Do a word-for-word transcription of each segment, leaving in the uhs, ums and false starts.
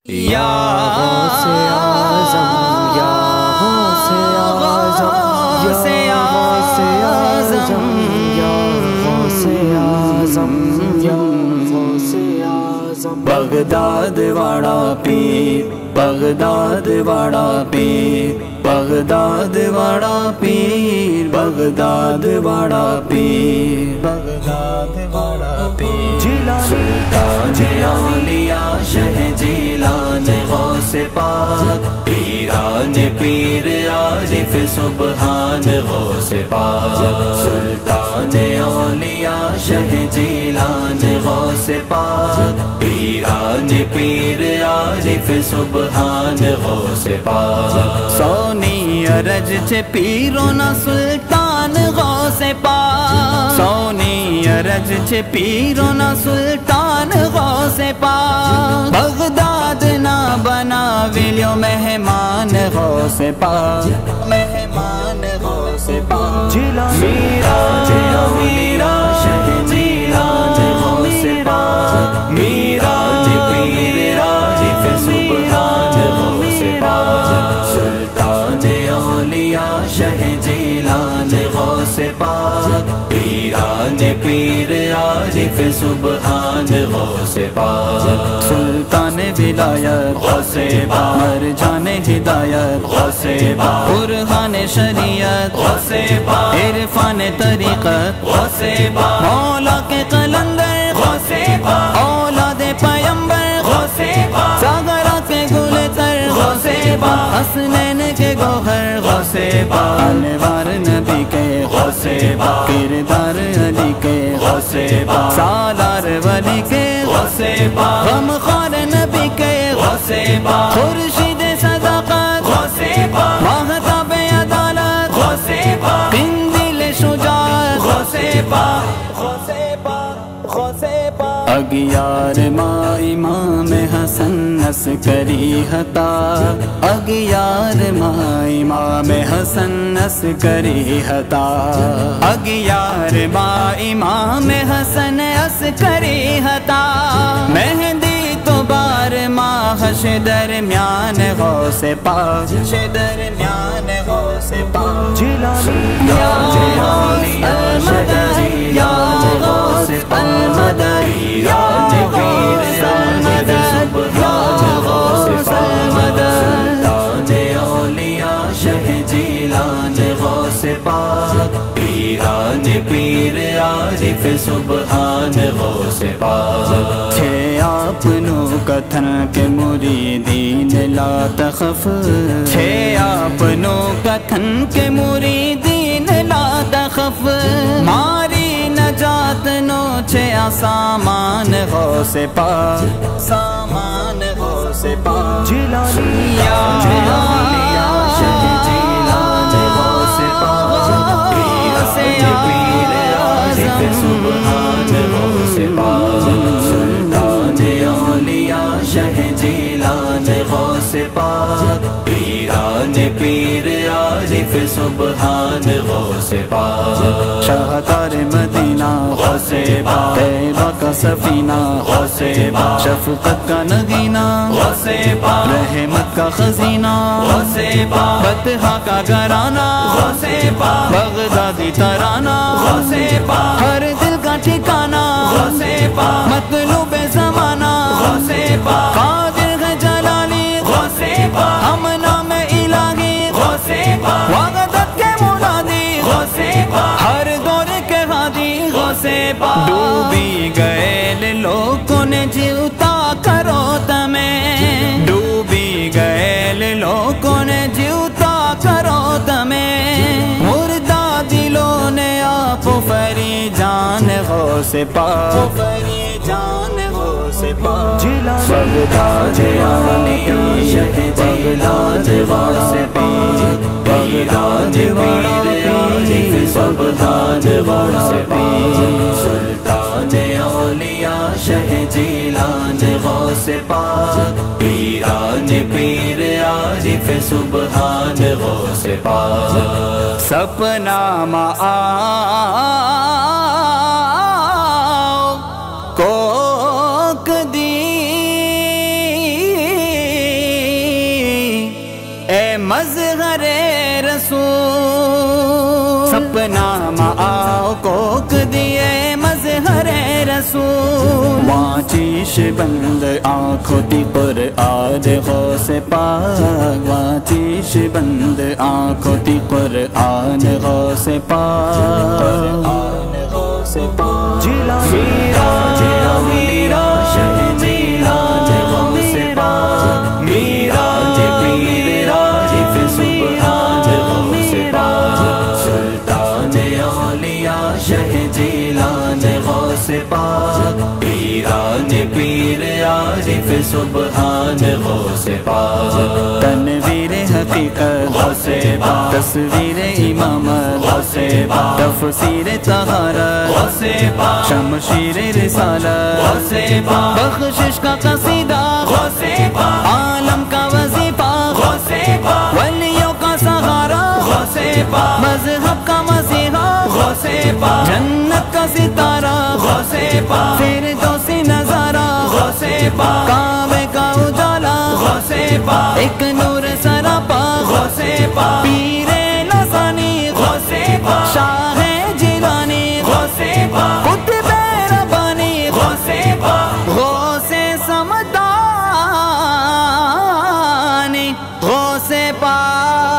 یا غوث اعظم یا غوث اعظم یا غوث اعظم یا غوث اعظم بغداد واڑا پیر بغداد واڑا پیر بغداد واڑا پیر بغداد واڑا پیر بغداد واڑا پیر سلطان اولیاء شہ جیلان غوث پاک پیران پیر عارف سبحان غوث پاک سلطان اولیاء شہ جیلان غوث پاک پیران پیر عارف سبحان غوث پاک سونی ارج چھ پیرونا سلطان غوث پاک سونی ارج چھ پیرونا سلطان غوث پاک بغداد نہ بنا ویلیو مہمان غوث پاک مہمان غوث پاک میرا میرا شہ جیلان غوث پاک میرا پیر عارف سبحان غوث پاک سلطان اولیاء شہ جیلان غوث پاک پیران پیر عارف سبحان غوث پاک سلطان ولایت غوث پاک مرجان ہدایت غوث پاک برہان شریعت غوث پاک عرفان طریقت غوث پاک مولا کے قلندر غوث پاک اولاد پیمبر غوث پاک ساغرہ کے گل تر غوث پاک حسنین کے گوہر غوث پاک انوار نبی کے غوث پاک کردار علی کے غوث پاک سالار ولی کے غوث پاک غمخوار نبی کے غوث پاک خورشید صداقت غوث پاک ماہتاب عدالت غوث پاک قندیل شجاعت غوث پاک غوث پاک غوث پاک اگیار ما امام حسن عسکری ہتا اگیار ما امام حسن عسکری ہتا اگیار ما امام حسن عسکری ہتا مہندی تو بار ماہش درمیان غوث پاک درمیان غوث پاک جیلانی یا غوث المدد یا غوث المدد یا غوث المدد یا غوث المدد سلطان اولیاء شہ جیلان غوث پاک پیران پیر عارف سبحان غوث پاک تھے آپ نو کتھن کے مریدین لا تخف تھے آپ نو کتھن کے مریدین لا تخف ماری نجات نو چھے سامان غوث پاک سامان غوث پاک جیلانی یا شہ جیلان غوث پاک پیران پیر عارف سبحان غوث پاک سلطان اولیاء شہ جیلان غوث پاک پیران پیر عارف سبحان غوث پاک شاہکار مدینہ غوث پاک طیبہ کا سفینہ غوث پاک شفقت کا نگینہ غوث پاک رحمت کا خزینہ غوث پاک بطحہ کا گھرانہ غوث پاک بغدادی ترانہ غوث پاک ہر دل کا ٹھکانہ غوث پاک مطلوب زمانہ غوث پاک قادر ہے جلالی غوث پاک ہم نام الہی غوث پاک وحدت کے منادی غوث پاک ہر دور کے ہادی غوث پاک ڈوبی گئے لوگوں نے جیوتا کرو تمہیں ڈوبی گئے لوگوں نے جیوتا کرو تمہیں مردہ دلوں نے آپ فری جان غوث پاک فری جان غوث پاک بغداد اولیاء شہ جیلان غوث پاک بغداد پیر عارف سبحان غوث پاک سلطان اولیاء شہ جیلان غوث پاک پیران پیر عارف سبحان غوث پاک سپنا میں آؤ کوک دی مظہر رسول سپنا آؤ کوک دیے مظہر رسول وہاں چیش بند آنکھوں تی قرآن غوث پاک وہاں چیش بند آنکھوں تی قرآن غوث پاک جیلا میرا جیلا میرا شہ جیلا غوث پاک میرا جے پیر راجف سبحان غوث پاک سلطان اولیاء شہ جیلان غوث پاک پیران پیر عارف سبحان غوث پاک تنویر حقیقت غوث پاک تصویر امامت غوث پاک تفسیر طہارت غوث پاک شمشیر رسالت غوث پاک بخشش کا قصیدہ غوث پاک عالم کا وظیفہ غوث پاک ولیوں کا سہارا غوث پاک مذہب کا مسیحا غوث پاک جنت کا ستارہ غوث پاک فردوسی نظارہ غوث پاک کعبے کا اجالا غوث پاک ایک نور سراپا غوث پاک پیر لسانی غوث پاک شاہ جیلانی غوث پاک قطب ربانی غوث پاک غوث سمدانی غوث پاک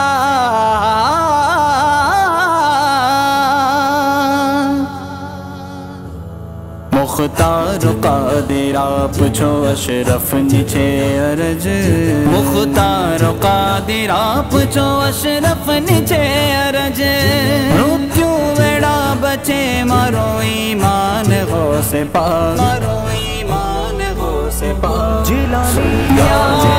مختار قادر آپ چھو اشرف نیچے ارج مختار قادر آپ چھو اشرف نیچے ارج مૃত্যو ویڑا بچے مارو ایمان غوث پاک مارو ایمان غوث پاک جیلانی